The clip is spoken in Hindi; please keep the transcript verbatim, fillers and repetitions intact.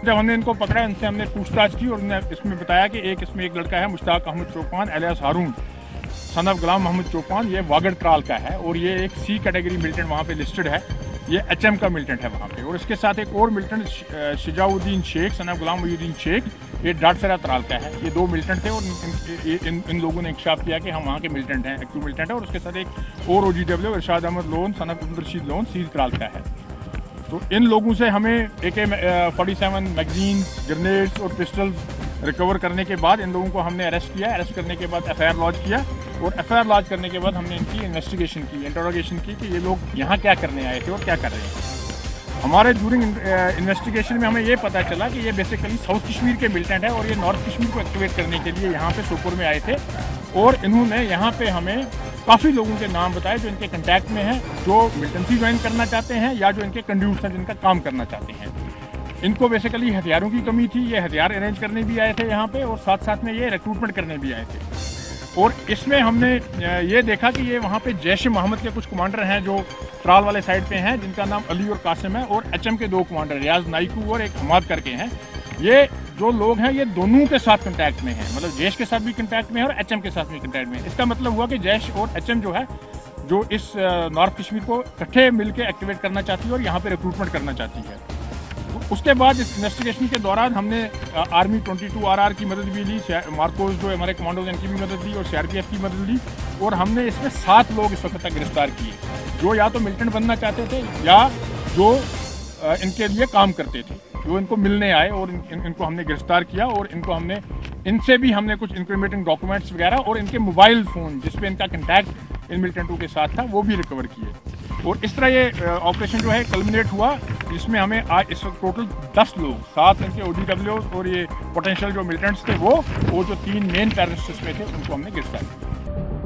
जब हमने इनको पकड़ा, इनसे हमने पूछताछ की और इन्हें इसमें बताया कि एक इसमें एक लड़का है Mushtaq Ahmad Chopan alias Haroon son of Ghulam Mohammad Chopan, ये वागड़ त्राल का है और ये एक सी कैटेगरी मिलिटेंट वहाँ पे लिस्टेड है, ये एच एम का मिलिटेंट है वहाँ पे। और इसके साथ एक और militant Shijauddin Sheikh son of Ghulam Mohiuddin Sheikh, ये डाटसरा त्राल का है। ये दो मिलिटेंट थे और इन, इन, इन, इन लोगों ने इंकशाफ किया कि हम वहाँ के मिलिटेंट हैं, एक्टिव मिलिटेंट है। और उसके साथ एक और O G W Irshad Ahmad Lone son of Abdul Rashid Lone Seel Tral का है। तो इन लोगों से हमें A K forty seven magazine, grenades और पिस्टल्स रिकवर करने के बाद इन लोगों को हमने अरेस्ट किया। अरेस्ट करने के बाद एफ आई आर लॉन्च किया और एफ आई आर लॉन्च करने के बाद हमने इनकी इन्वेस्टिगेशन की, इंटरोगेशन की कि ये लोग यहाँ क्या करने आए थे और क्या कर रहे हैं। हमारे ड्यूरिंग इन्वेस्टिगेशन में हमें ये पता चला कि ये बेसिकली साउथ कश्मीर के मिलिटेंट है और ये नॉर्थ कश्मीर को एक्टिवेट करने के लिए यहाँ पे सोपोर में आए थे। और इन्होंने यहाँ पे हमें काफ़ी लोगों के नाम बताए जो इनके कंटैक्ट में हैं, जो मिलिटेंसी ज्वाइन करना चाहते हैं या जो इनके कंड्यूट्स हैं जिनका काम करना चाहते हैं। इनको बेसिकली हथियारों की कमी थी, ये हथियार अरेंज करने भी आए थे यहाँ पे और साथ साथ में ये रिक्रूटमेंट करने भी आए थे। और इसमें हमने ये देखा कि ये वहाँ पे जैश मोहम्मद के कुछ कमांडर हैं जो त्राल वाले साइड पे हैं, जिनका नाम अली और कासिम है, और एच एम के दो कमांडर रियाज नाइकू और एक हमाद करके हैं। ये जो लोग हैं ये दोनों के साथ कंटैक्ट में हैं, मतलब जैश के साथ भी कंटैक्ट में है और एच एम के साथ भी कंटैक्ट में है। इसका मतलब हुआ कि जैश और एच एम जो है जो इस नॉर्थ कश्मीर को इकट्ठे मिलकर एक्टिवेट करना चाहती है और यहाँ पे रिक्रूटमेंट करना चाहती है। तो उसके बाद इस इन्वेस्टिगेशन के दौरान हमने army twenty two R R की मदद भी ली, मार्कोस जो हमारे कमांडोज इनकी भी मदद ली और सी आर पी एफ की मदद ली। और हमने इसमें सात लोग इस वक्त तक गिरफ्तार किए जो या तो मिलिटेंट बनना चाहते थे या जो इनके लिए काम करते थे, जो इनको मिलने आए और इन, इन, इनको हमने गिरफ्तार किया। और इनको हमने इनसे भी हमने कुछ इंक्रीमेंटिंग डॉक्यूमेंट्स वगैरह और इनके मोबाइल फ़ोन जिसपे इनका कंटैक्ट इन मिलिटेंटों के साथ था वो भी रिकवर किए। और इस तरह ये ऑपरेशन जो है कल्मिनेट हुआ, जिसमें हमें आज इस वक्त टोटल दस लोग, सात इनके ओ डी डब्ल्यू और ये पोटेंशियल जो मिलिटेंट्स थे वो वो जो तीन मेन टेररिस्ट में थे उनको हमने गिरफ्तार किया।